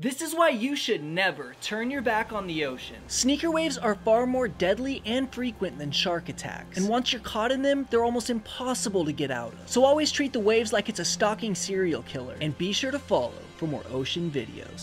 This is why you should never turn your back on the ocean. Sneaker waves are far more deadly and frequent than shark attacks, and once you're caught in them, they're almost impossible to get out of. So always treat the waves like it's a stalking serial killer, and be sure to follow for more ocean videos.